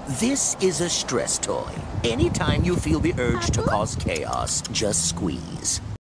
This is a stress toy. Anytime you feel the urge to cause chaos, just squeeze.